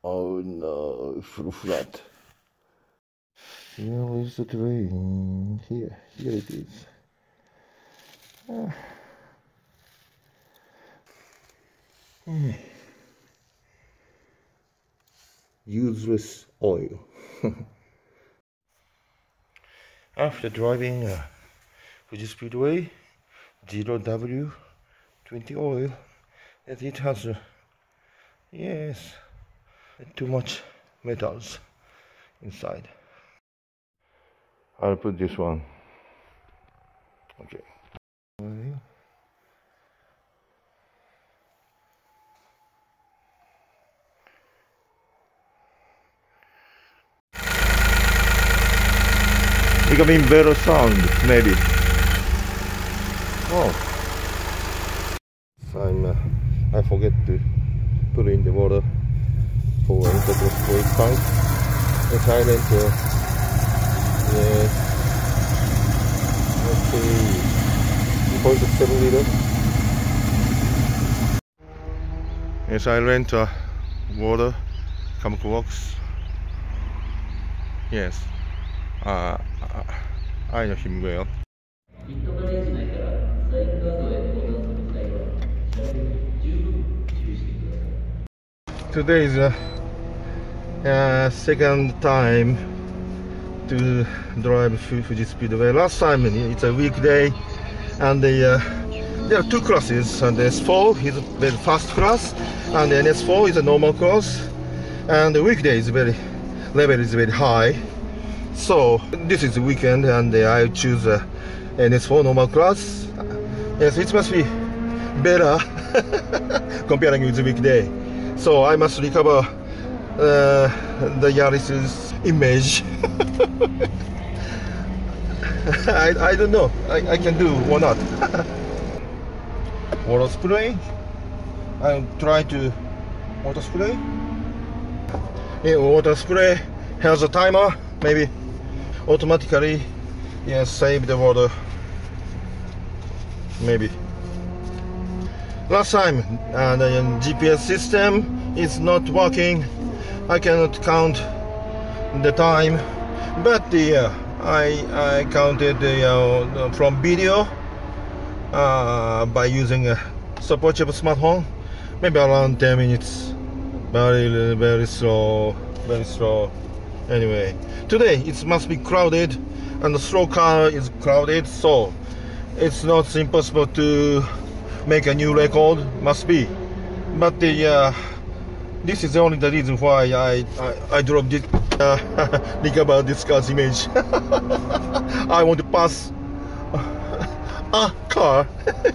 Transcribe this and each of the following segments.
Oh no, flat. Here is the train. Here it is. Useless oil. After driving Fuji Speedway 0W20 oil, it has yes, too much metals inside. I'll put this one. Okay. Becoming better sound, maybe. Oh, I forget to put in the water for intercross brake tank. The silent, yes. Okay, 3.7 liter. Yes, I rent water, chemical works. Yes. I know him well. Today is second time to drive Fuji Speedway. Last time it's a weekday, and there are two classes, and the S4 is a very fast class, and the NS4 is a normal class, and the weekday is level is very high. So this is the weekend, and I choose NS4 normal class. Yes, it must be better comparing with the weekday. So I must recover the Yaris's image. I don't know. I can do or not. Water spray. I'll try to water spray. Yeah, water spray has a timer. Maybe automatically, yes, save the water. Maybe. Last time the GPS system is not working. I cannot count the time, but I counted from video by using a supportable smartphone. Maybe around 10 minutes. Very slow, very slow. Anyway, today it must be crowded, and the slow car is crowded, so it's not impossible to make a new record. Must be, but this is only the reason why I dropped it. Recover this car's image. I want to pass a car.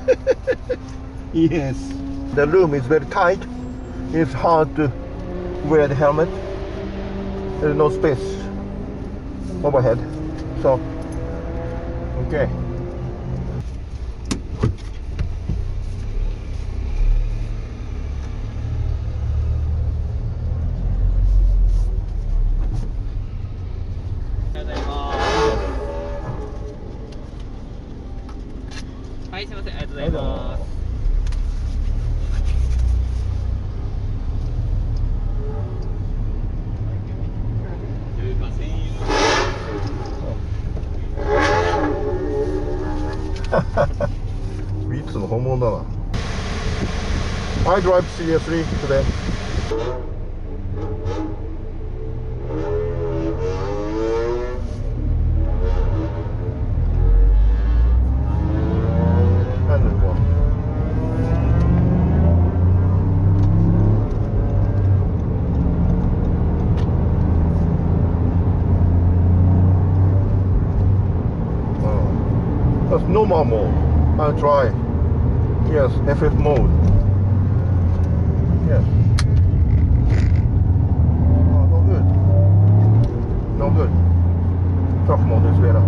Yes, the room is very tight. It's hard to wear the helmet. There's no space overhead, so okay. I drive seriously today. That's normal mode. I'll try. Yes, FF mode. Yes. Oh, no good. No good. Tough mode is better.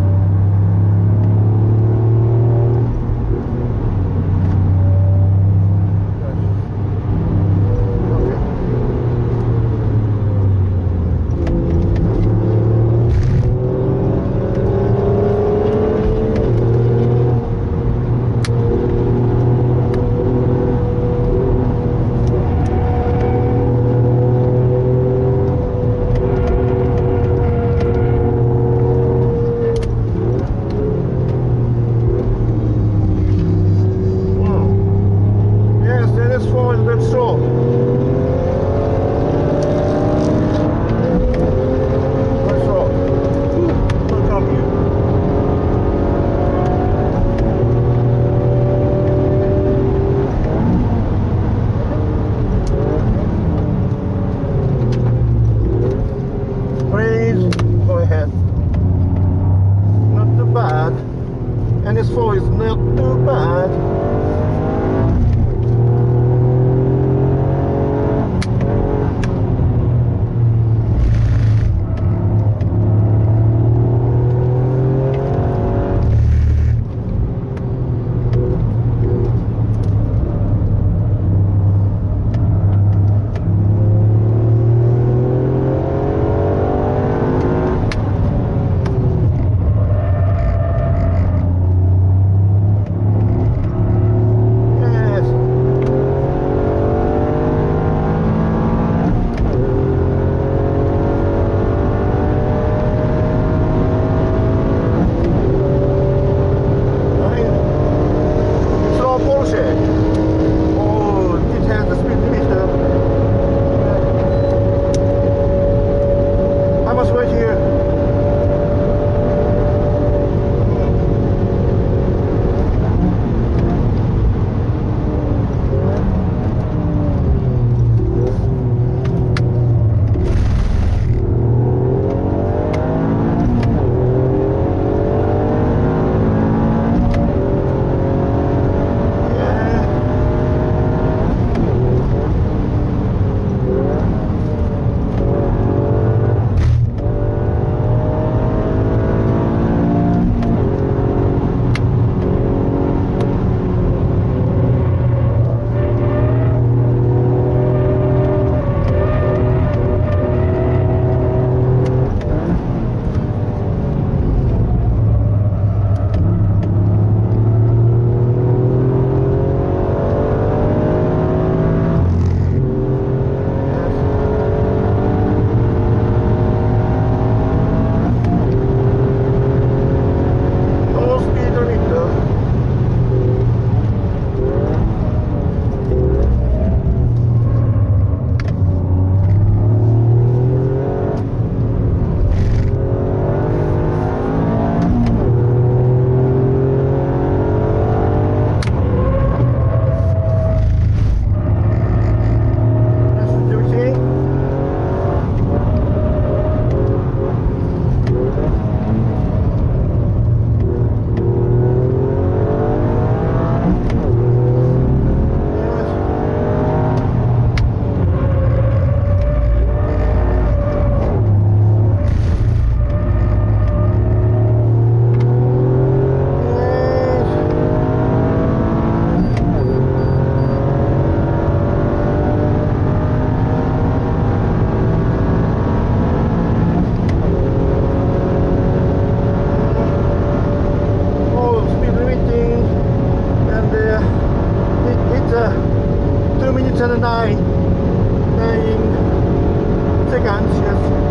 9 seconds, yes.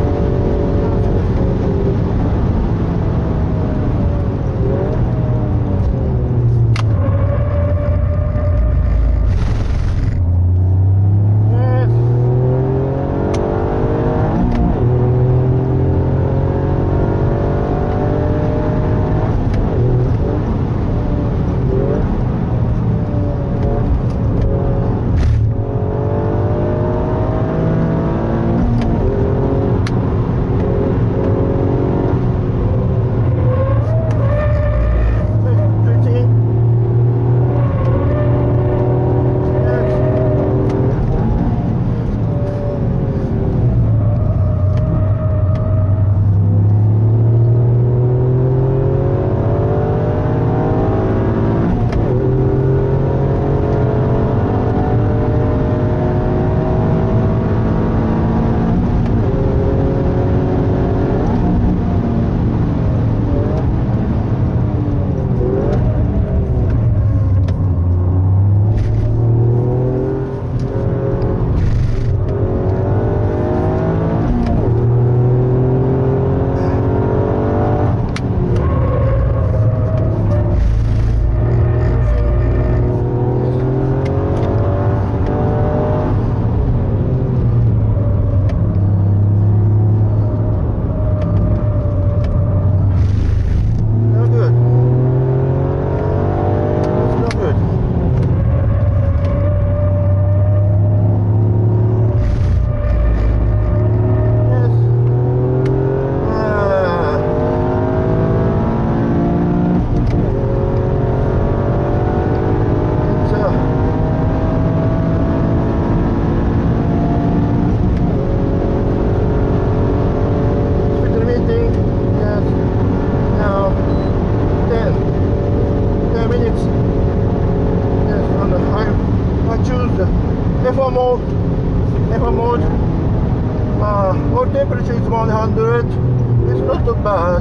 Our temperature is 100. It's not too bad.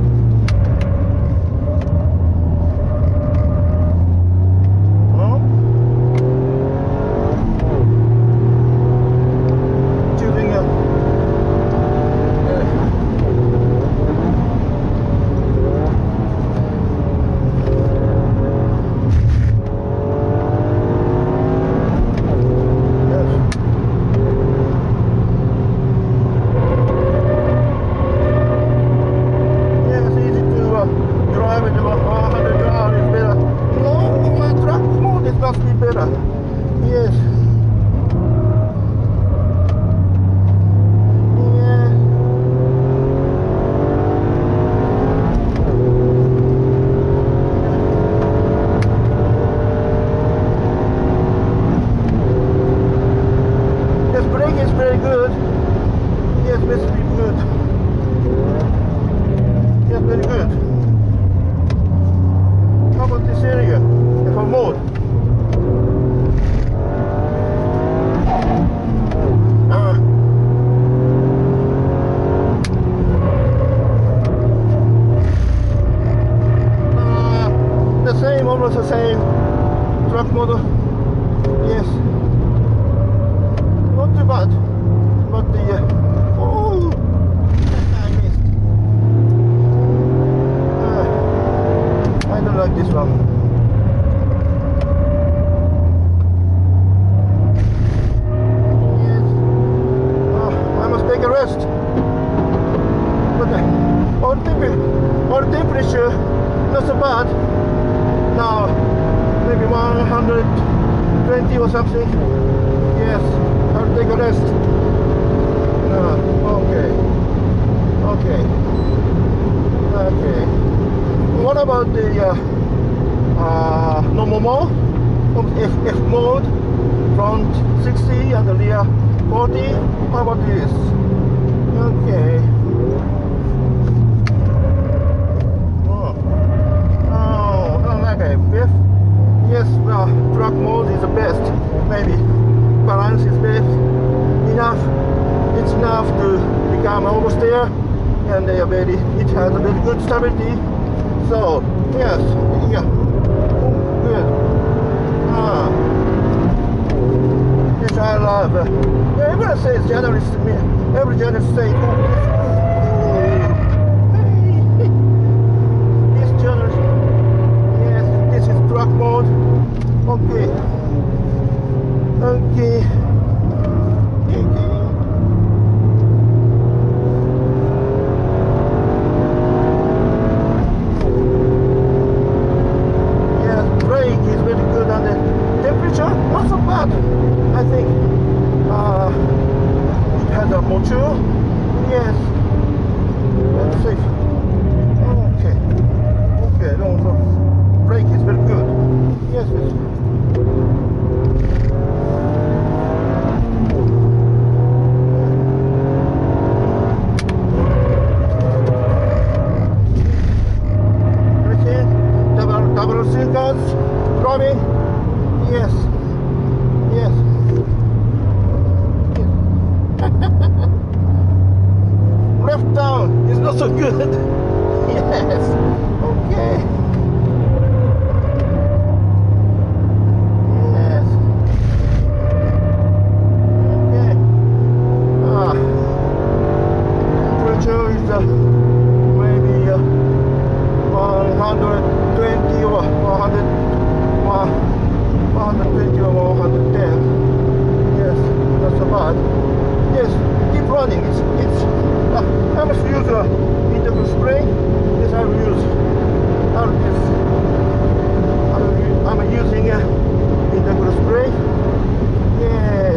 Huh? Choosing a almost the same truck model. Yes, not too bad, but the oh, I missed. I don't like this one. Yes, I must take a rest. But our temperature not so bad. Now, maybe 120 or something. Yes, I'll take a rest. Okay. What about the normal mode? F mode, front 60 and the rear 40. How about this? Okay. Fifth. Yes, truck mode is the best. Maybe balance is best. It's enough to become almost there, and they are very. It has a very good stability. So yes, yeah, good. This I love. Everyone says journalists, every journalist says, this journalist, yes, this is truck mode. Okay. Okay. I think it has a motor. Yes, that's safe. Okay, okay, no, no. Brake is very good. Yes, yes. Everything, double cylinders, driving. Yes. Yes. Left down is not so good. Yes. Okay. Yes. Okay. Temperature is maybe 120 or 100. 120 or 110. Yes, not so bad. Yes, keep running. It's I must use integral spray. Yes, I will use. I'm using integral spray. Yes.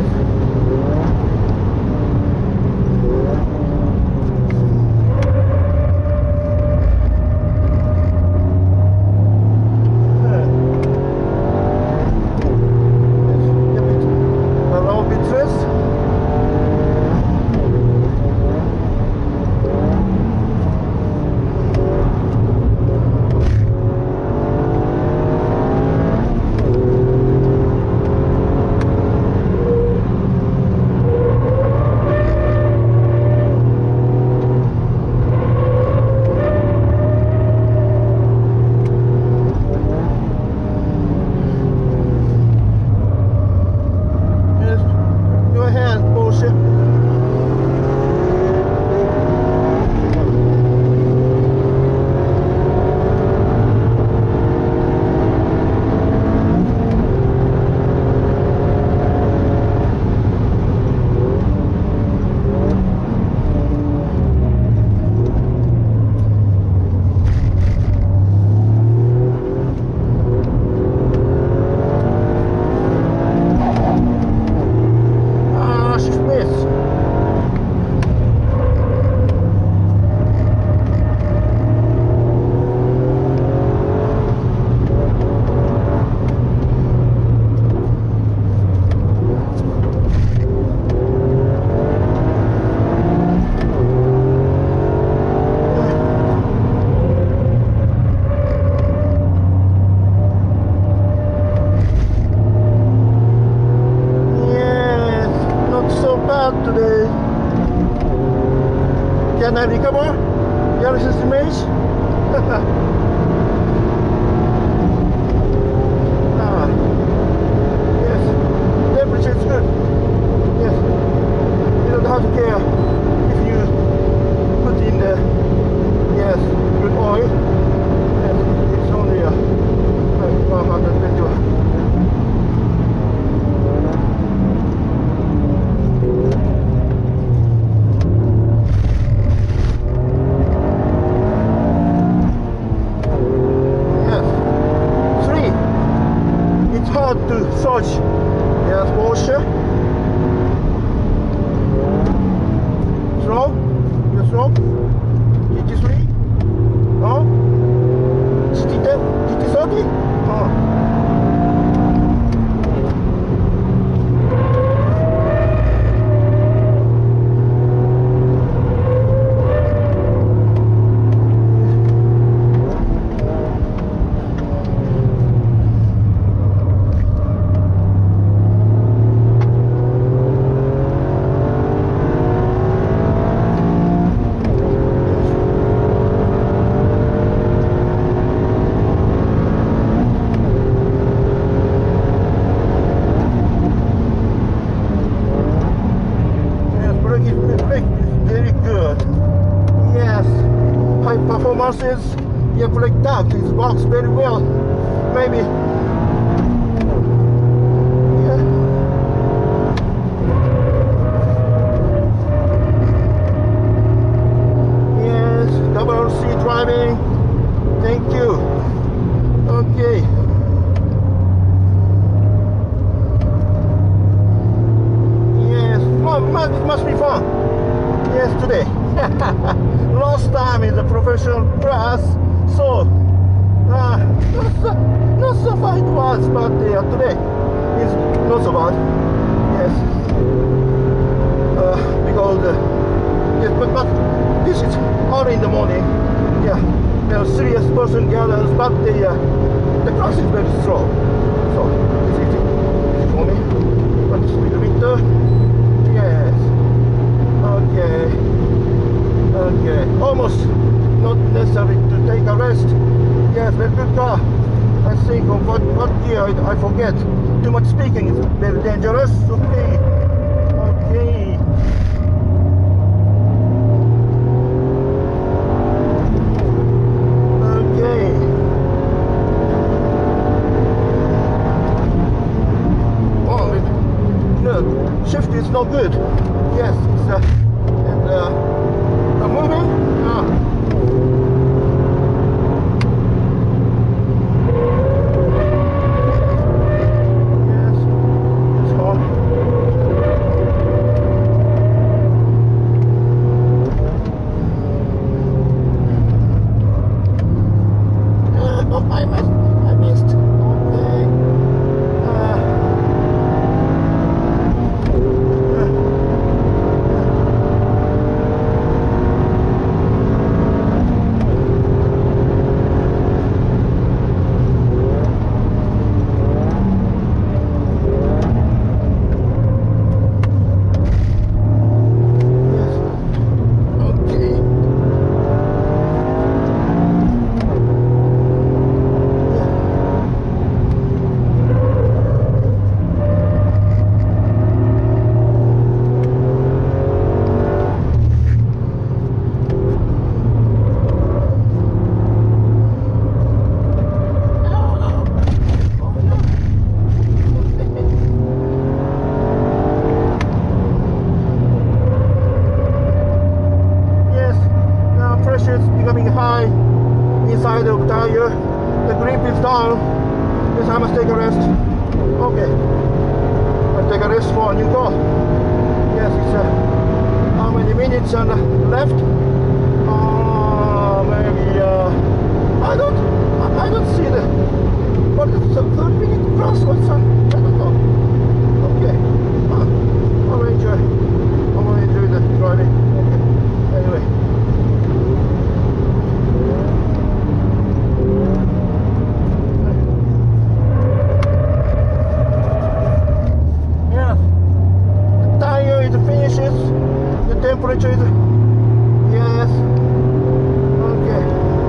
Today. Can I recover? Your image? Yes, temperature is good. Yes, you don't have to care if you put in the good oil. Yes, it's only 120. To search. Yes, Porsche. Slow. You're slow. GT3. No. GT10. GT30. Oh. good. Yes, high performances. Yeah, brake duct. It works very well. Maybe. Yeah. Yes, double C driving. Thank you. Okay. Yes, well, it must be fun. Yes, today. Last time in the professional class, so not so far it was, but today is not so bad. Yes, because yes, but this is early in the morning. Yeah, there are serious person gathers, but the class is very slow, so it's easy for me. But it's a little bit. Yes. Okay. Okay, almost not necessary to take a rest. Yes, very good car. I think of what gear I forget. Too much speaking is very dangerous. Okay. Okay. Okay. Oh, no, shift is not good. Yes, it's moving? Yes, it's hot. Oh, I missed. Okay. Inside of tire, the grip is down. Yes, I must take a rest. Okay, I'll take a rest for a new car. Yes, it's how many minutes left? Maybe I don't see the what is the 30-minute plus or something. I don't know. Okay, I will enjoy the driving. Okay, anyway. The temperature is, yes, okay,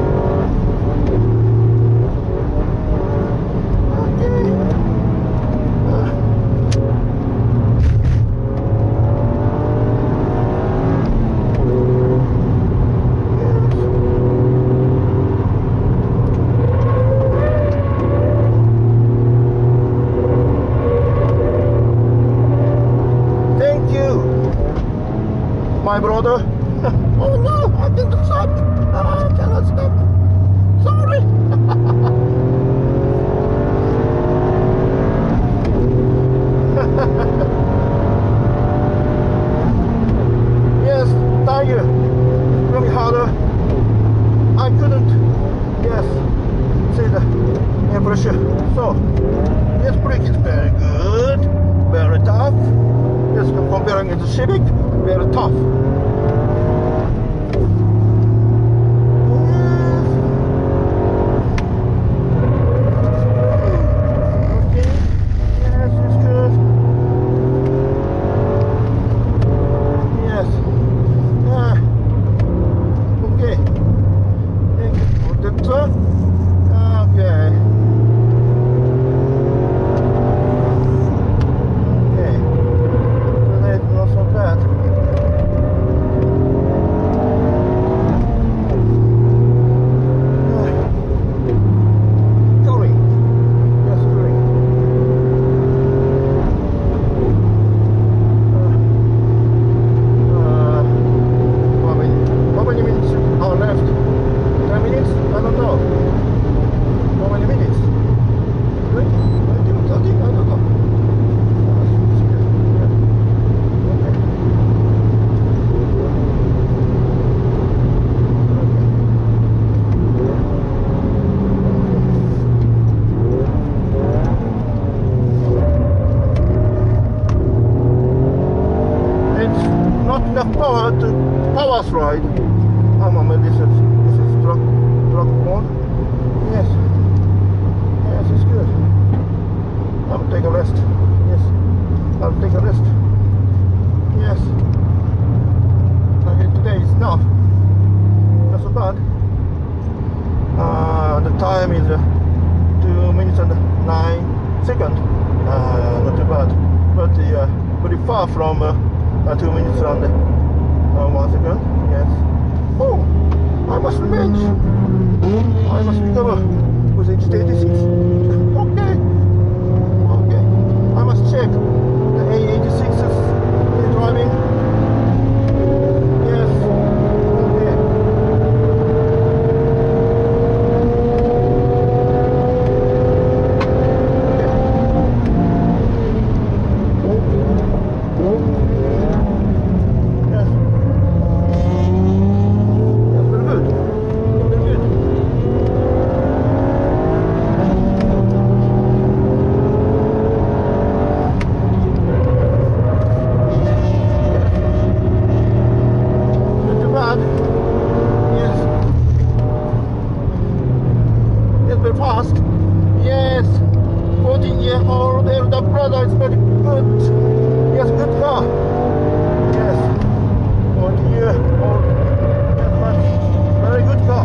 my brother. Oh no, I didn't stop. I cannot stop. Sorry. Yes, tire. Really harder. I couldn't, yes, see the air pressure. So, this brake is very good, very tough. Yes, comparing it to Civic, very tough. power slide. This is truck mode. Yes, it's good. I'll take a rest. Yes, I'll take a rest. Yes. Okay, today is not so bad. The time is 2 minutes and 9 seconds. Not too bad, but very far from 2 minutes and 1 second. Yes. Oh, I must revenge. I must recover with H86. Okay. I must check the A86's driving. Yes. Okay. Fast. Yes, 14-year-old elder brother is very good. Yes, good car. Yes, 14-year-old. Yes, very good car.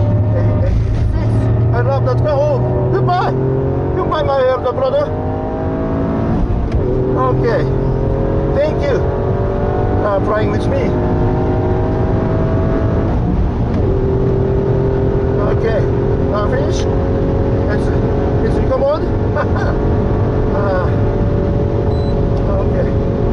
A86. I love that car. Oh, goodbye, my elder brother. Okay, thank you. Flying with me. Okay, finish. It's come on. Okay.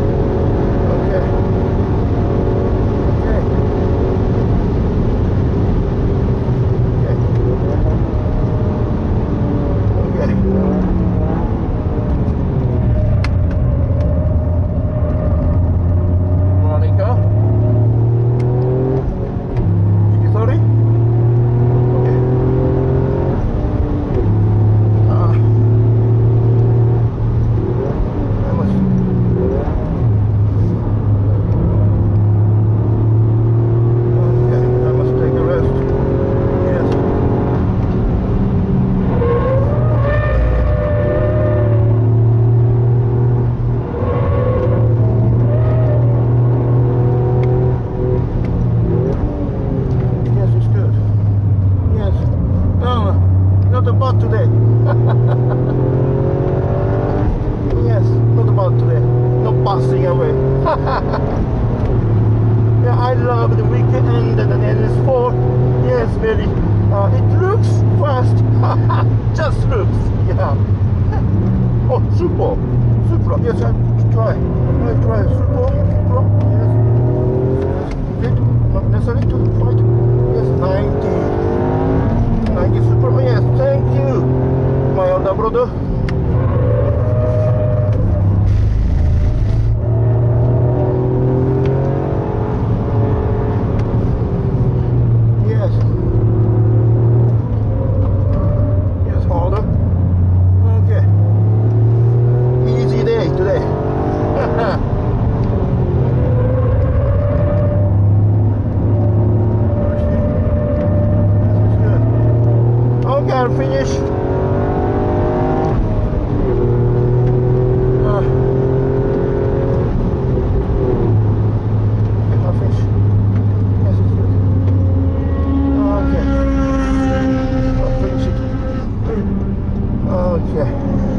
Monica. You sorry? About today. Yes, not about today. No passing away. Yeah, I love the weekend and the NS4. Yes, very. It looks fast. Just looks. Yeah. Oh, Supra. Yes, I try Supra. Yes. Good. Not necessary to fight. Yes, 90 Supra. Yes, thank you, my older brother. Yes, harder. Okay, easy day today. I'll finish. I'll finish. Yes, it's good. Okay. I'll finish it. Okay.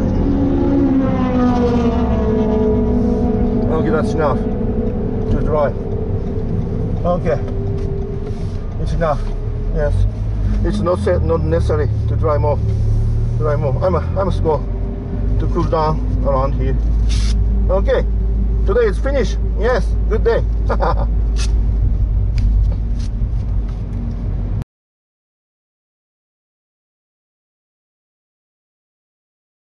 Okay, that's enough to drive. Okay. It's enough. Yes. It's not necessary to drive more. I must go to cool down around here. Okay, today is finished. Yes, good day.